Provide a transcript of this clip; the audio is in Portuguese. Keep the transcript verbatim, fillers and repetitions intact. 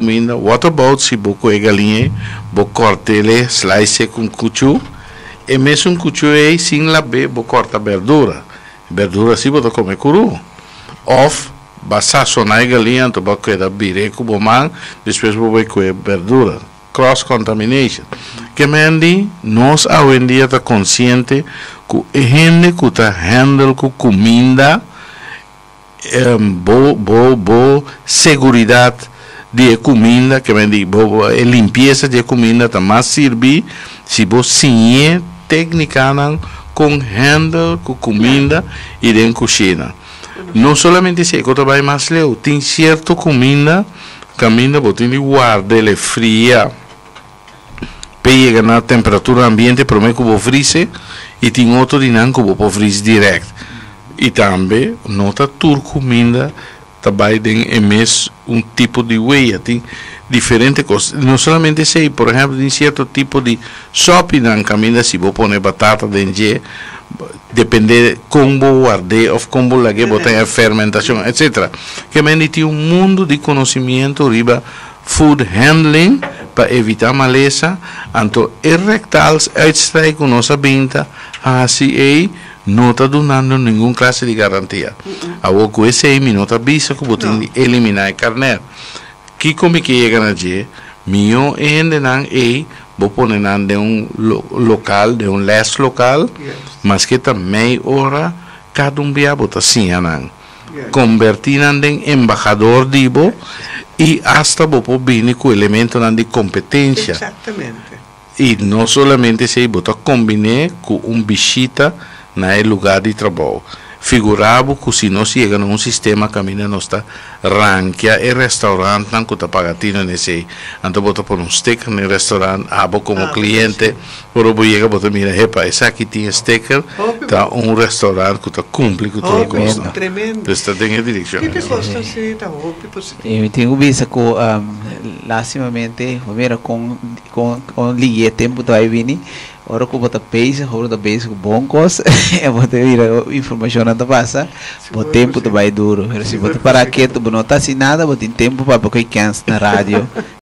comida. What about se você coe galinha, você corta ele, slice com cuchu, e mesmo cuchu aí, sem lavar, você corta verdura. Verdura assim você come cru. Of, basta sazonar a galinha, então você coe da bire com bomang, depois você coe verdura. Cross contamination. Que me andi, nós hoje em dia está consciente que a gente que está handle com comida, um, bo, bo, bo, seguridade de comida, que me andi, bo, a limpeza de comida também serve se você sim técnica com handle com comida e de cozinha. Não somente se eu trabalho mais leu, tem certa comida, comida você tem que guardar ela fria. Pega na temperatura ambiente, para mim que vou freezer, e tem outro dinâmico que vou freezer direto. E também, nota tur comida, também tem emes um tipo de huella, tem diferentes coisas. Não somente sei, por exemplo, tem certo tipo de sopa na comida, se vou pôr batata dentro, depende como guardar, ou como lague, botar a fermentação, etcétera. Que me tem um mundo de conhecimento riba food handling para evitar maleza, então é rectals uitstrijken com nossa binta, assim aí não está dando nenhuma classe de garantia. Agora com esse aí, não está vista que você tem que eliminar a carne. Que como que chega na dia, meu ainda não é, vou pôr de um local, de um les local, mas que também hora cada um dia bota assim, não. Convertir em embajador dibo e hasta você vir com elemento de competência. Exatamente. E não somente se você combinar com um visita no lugar de trabalho. Figurava que se não chega num sistema caminha não está ranqueia e restaurante não está pagando nesse. Então você põe um sticker no restaurante, abo como ah, cliente, por você chega você mira, epa, esse aqui tem sticker, está um restaurante que está cumpre com tudo isso. Tremendo. Está tem a direção. Que que gosta se está positivo. Eu tenho visto que um, lastimamente, primeiro com com com ligue tempo do aí vini. Ora que você pensa, ora da pensa com bom coisa, é você ir a informação não passa, o tempo vai duro. Se você para quieto, não está assim nada, você tem tempo para porque cansa na rádio.